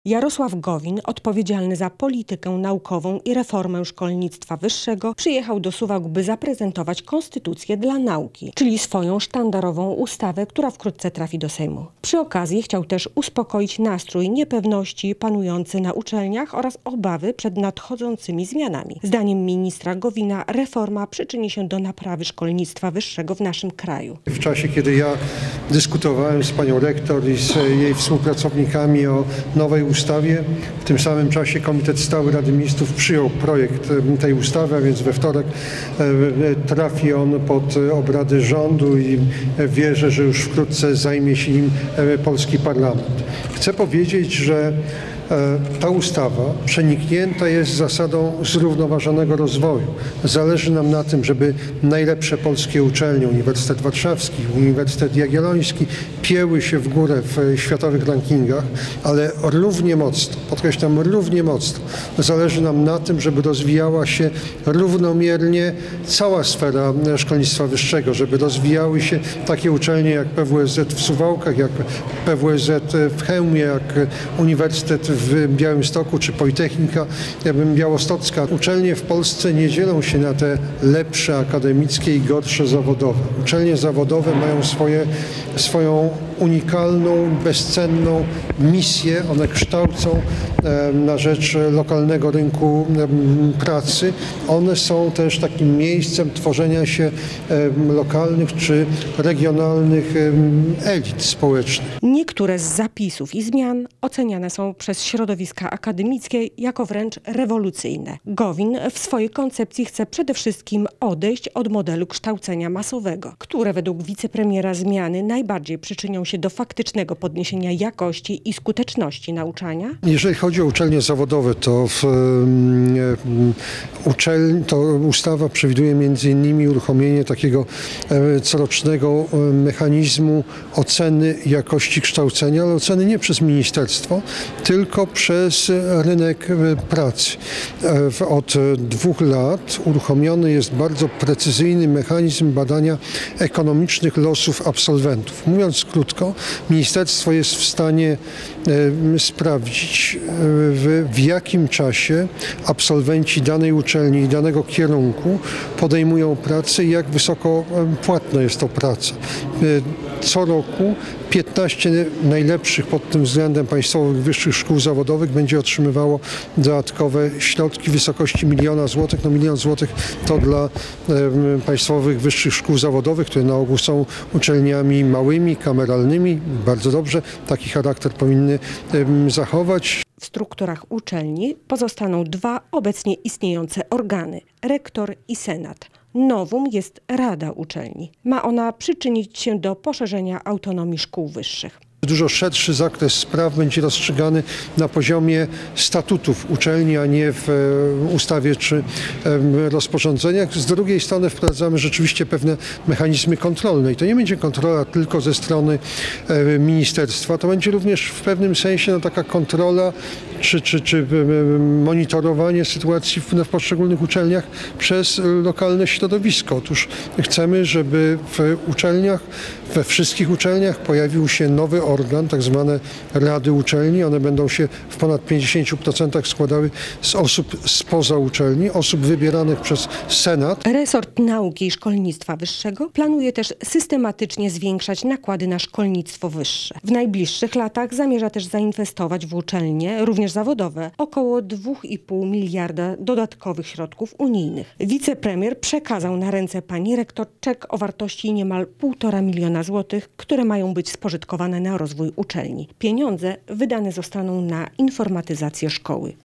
Jarosław Gowin, odpowiedzialny za politykę naukową i reformę szkolnictwa wyższego, przyjechał do Suwałk, by zaprezentować konstytucję dla nauki, czyli swoją sztandarową ustawę, która wkrótce trafi do Sejmu. Przy okazji chciał też uspokoić nastrój niepewności panujący na uczelniach oraz obawy przed nadchodzącymi zmianami. Zdaniem ministra Gowina reforma przyczyni się do naprawy szkolnictwa wyższego w naszym kraju. W czasie, kiedy ja dyskutowałem z panią rektor i z jej współpracownikami o nowej ustawie, w tym samym czasie Komitet Stały Rady Ministrów przyjął projekt tej ustawy, a więc we wtorek trafi on pod obrady rządu i wierzę, że już wkrótce zajmie się nim polski parlament. Chcę powiedzieć, że ta ustawa przeniknięta jest zasadą zrównoważonego rozwoju. Zależy nam na tym, żeby najlepsze polskie uczelnie, Uniwersytet Warszawski, Uniwersytet Jagielloński, pieły się w górę w światowych rankingach, ale równie mocno, podkreślam, równie mocno, zależy nam na tym, żeby rozwijała się równomiernie cała sfera szkolnictwa wyższego, żeby rozwijały się takie uczelnie jak PWSZ w Suwałkach, jak PWSZ w Chełmie, jak Uniwersytet w Białymstoku czy Politechnika Białostocka. Uczelnie w Polsce nie dzielą się na te lepsze akademickie i gorsze zawodowe. Uczelnie zawodowe mają swoją unikalną, bezcenną misję. One kształcą na rzecz lokalnego rynku pracy. One są też takim miejscem tworzenia się lokalnych czy regionalnych elit społecznych. Niektóre z zapisów i zmian oceniane są przez środowiska akademickie jako wręcz rewolucyjne. Gowin w swojej koncepcji chce przede wszystkim odejść od modelu kształcenia masowego, które według wicepremiera zmiany najbardziej przyczynią się do faktycznego podniesienia jakości i skuteczności nauczania. Jeżeli chodzi o uczelnie zawodowe, to ustawa przewiduje m.in. uruchomienie takiego corocznego mechanizmu oceny jakości kształcenia, ale oceny nie przez ministerstwo, tylko przez rynek pracy. Od 2 lat uruchomiony jest bardzo precyzyjny mechanizm badania ekonomicznych losów absolwentów. Mówiąc krótko, ministerstwo jest w stanie sprawdzić, w jakim czasie absolwenci danej uczelni i danego kierunku podejmują pracę i jak wysoko płatna jest to praca. Co roku 15 najlepszych pod tym względem państwowych wyższych szkół zawodowych będzie otrzymywało dodatkowe środki w wysokości 1 000 000 złotych. 1 000 000 złotych to dla państwowych wyższych szkół zawodowych, które na ogół są uczelniami małymi, kameralnymi. Bardzo dobrze, taki charakter powinny zachować. W strukturach uczelni pozostaną 2 obecnie istniejące organy – rektor i senat. Nowum jest Rada Uczelni. Ma ona przyczynić się do poszerzenia autonomii szkół wyższych. Dużo szerszy zakres spraw będzie rozstrzygany na poziomie statutów uczelni, a nie w ustawie czy rozporządzeniach. Z drugiej strony wprowadzamy rzeczywiście pewne mechanizmy kontrolne i to nie będzie kontrola tylko ze strony ministerstwa, to będzie również w pewnym sensie taka kontrola czy monitorowanie sytuacji w poszczególnych uczelniach przez lokalne środowisko. Otóż chcemy, żeby w uczelniach, we wszystkich uczelniach pojawił się nowy organ, tak zwane rady uczelni. One będą się w ponad 50% składały z osób spoza uczelni, osób wybieranych przez senat. Resort Nauki i Szkolnictwa Wyższego planuje też systematycznie zwiększać nakłady na szkolnictwo wyższe. W najbliższych latach zamierza też zainwestować w uczelnie, również zawodowe, około 2,5 miliarda dodatkowych środków unijnych. Wicepremier przekazał na ręce pani rektor czek o wartości niemal 1,5 miliona złotych, które mają być spożytkowane na rozwój uczelni. Pieniądze wydane zostaną na informatyzację szkoły.